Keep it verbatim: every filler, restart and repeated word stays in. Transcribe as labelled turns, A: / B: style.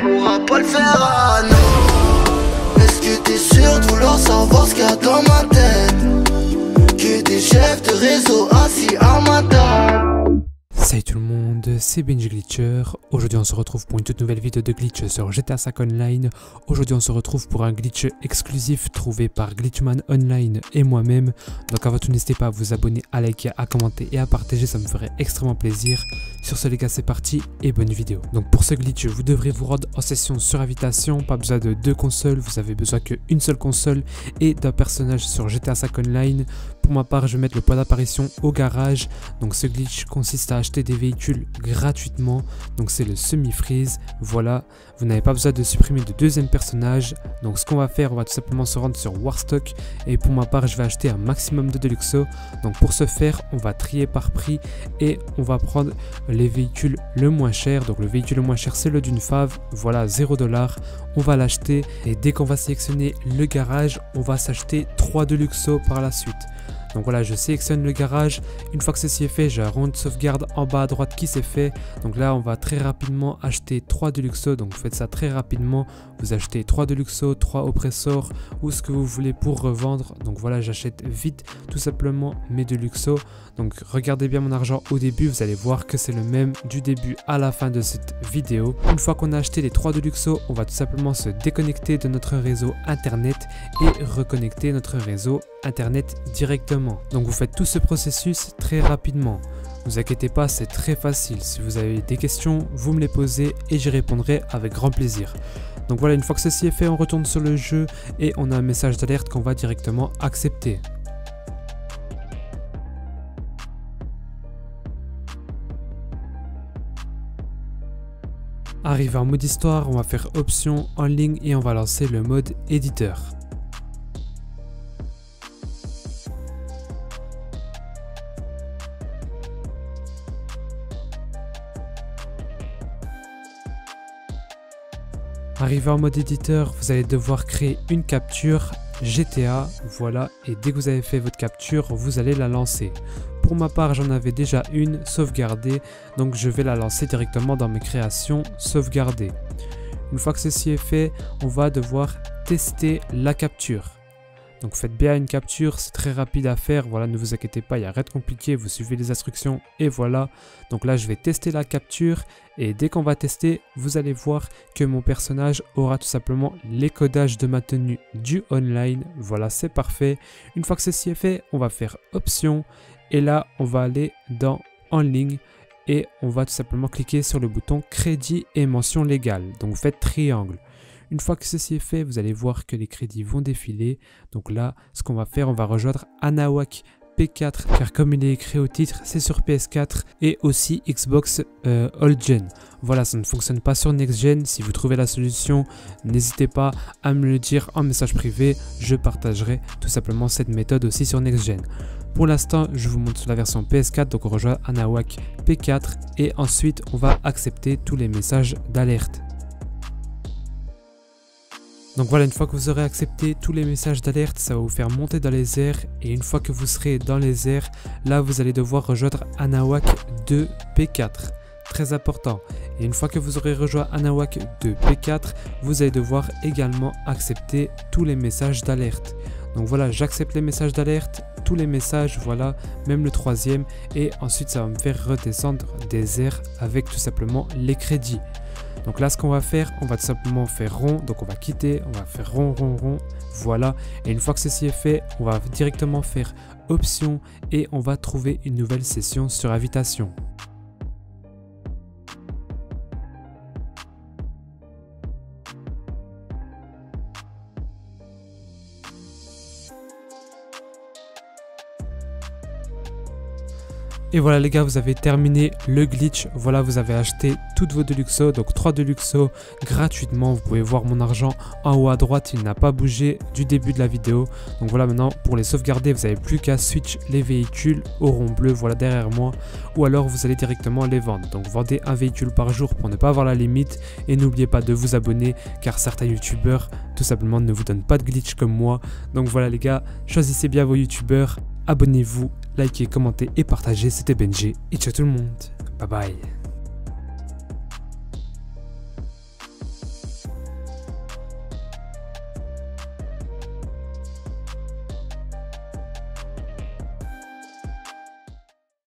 A: pourra pas le faire, ah non. Est-ce que t'es sûr de vouloir savoir ce qu'il y a dans ma tête? Que des chefs de réseau assis à ma table.
B: Salut tout le monde, c'est Benji Glitcher. Aujourd'hui on se retrouve pour une toute nouvelle vidéo de glitch sur G T A cinq Online. Aujourd'hui on se retrouve pour un glitch exclusif trouvé par Glitchman Online et moi-même. Donc avant tout, n'hésitez pas à vous abonner, à liker, à commenter et à partager, ça me ferait extrêmement plaisir. Sur ce les gars, c'est parti et bonne vidéo. Donc pour ce glitch, vous devrez vous rendre en session sur invitation. Pas besoin de deux consoles, vous avez besoin qu'une seule console et d'un personnage sur G T A cinq Online. Pour ma part, je vais mettre le point d'apparition au garage. Donc ce glitch consiste à acheter des véhicules gratuitement. Donc c'est le semi-freeze. Voilà, vous n'avez pas besoin de supprimer de deuxième personnage. Donc ce qu'on va faire, on va tout simplement se rendre sur Warstock. Et pour ma part, je vais acheter un maximum de Deluxo. Donc pour ce faire, on va trier par prix et on va prendre les véhicules le moins cher. Donc le véhicule le moins cher, c'est le d'une Fave. Voilà, zéro dollar. On va l'acheter et dès qu'on va sélectionner le garage, on va s'acheter trois Deluxo par la suite. Donc voilà, je sélectionne le garage. Une fois que ceci est fait, j'ai un rond de sauvegarde en bas à droite qui s'est fait. Donc là, on va très rapidement acheter trois Deluxo. Donc vous faites ça très rapidement. Vous achetez trois Deluxo, trois Oppressor ou ce que vous voulez pour revendre. Donc voilà, j'achète vite tout simplement mes Deluxo. Donc regardez bien mon argent au début. Vous allez voir que c'est le même du début à la fin de cette vidéo. Une fois qu'on a acheté les trois Deluxo, on va tout simplement se déconnecter de notre réseau internet et reconnecter notre réseau internet directement. Donc vous faites tout ce processus très rapidement. Ne vous inquiétez pas, c'est très facile. Si vous avez des questions, vous me les posez et j'y répondrai avec grand plaisir. Donc voilà, une fois que ceci est fait, on retourne sur le jeu et on a un message d'alerte qu'on va directement accepter. Arrivé en mode histoire, on va faire option en ligne et on va lancer le mode éditeur. Arrivé en mode éditeur, vous allez devoir créer une capture G T A, voilà, et dès que vous avez fait votre capture, vous allez la lancer. Pour ma part, j'en avais déjà une sauvegardée, donc je vais la lancer directement dans mes créations sauvegardées. Une fois que ceci est fait, on va devoir tester la capture. Donc faites bien une capture, c'est très rapide à faire, voilà, ne vous inquiétez pas, il n'y a rien de compliqué, vous suivez les instructions et voilà. Donc là je vais tester la capture et dès qu'on va tester, vous allez voir que mon personnage aura tout simplement les codages de ma tenue du online, voilà, c'est parfait. Une fois que ceci est fait, on va faire option et là on va aller dans en ligne et on va tout simplement cliquer sur le bouton crédit et mention légale, donc vous faites triangle. Une fois que ceci est fait, vous allez voir que les crédits vont défiler. Donc là, ce qu'on va faire, on va rejoindre Anawak P quatre, car comme il est écrit au titre, c'est sur P S quatre et aussi Xbox euh, Old Gen. Voilà, ça ne fonctionne pas sur Next Gen. Si vous trouvez la solution, n'hésitez pas à me le dire en message privé. Je partagerai tout simplement cette méthode aussi sur Next Gen. Pour l'instant, je vous montre sur la version P S quatre, donc on rejoint Anawak P quatre et ensuite on va accepter tous les messages d'alerte. Donc voilà, une fois que vous aurez accepté tous les messages d'alerte, ça va vous faire monter dans les airs. Et une fois que vous serez dans les airs, là vous allez devoir rejoindre Anawak deux P quatre. Très important. Et une fois que vous aurez rejoint Anawak deux P quatre, vous allez devoir également accepter tous les messages d'alerte. Donc voilà, j'accepte les messages d'alerte, tous les messages, voilà, même le troisième. Et ensuite ça va me faire redescendre des airs avec tout simplement les crédits. Donc là, ce qu'on va faire, on va tout simplement faire rond. Donc on va quitter, on va faire rond, rond, rond. Voilà. Et une fois que ceci est fait, on va directement faire option et on va trouver une nouvelle session sur invitation. Et voilà les gars, vous avez terminé le glitch. Voilà, vous avez acheté toutes vos Deluxo, donc trois Deluxo gratuitement. Vous pouvez voir mon argent en haut à droite, il n'a pas bougé du début de la vidéo. Donc voilà, maintenant pour les sauvegarder, vous n'avez plus qu'à switch les véhicules au rond bleu, voilà derrière moi. Ou alors vous allez directement les vendre. Donc vendez un véhicule par jour pour ne pas avoir la limite. Et n'oubliez pas de vous abonner car certains youtubeurs tout simplement ne vous donnent pas de glitch comme moi. Donc voilà les gars, choisissez bien vos youtubeurs. Abonnez-vous, likez, commentez et partagez. C'était Benji et ciao tout le monde. Bye bye.